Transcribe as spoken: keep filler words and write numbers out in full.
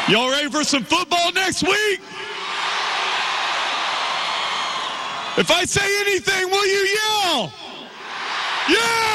Y'all ready for some football next week? If I say anything, will you yell? Yeah!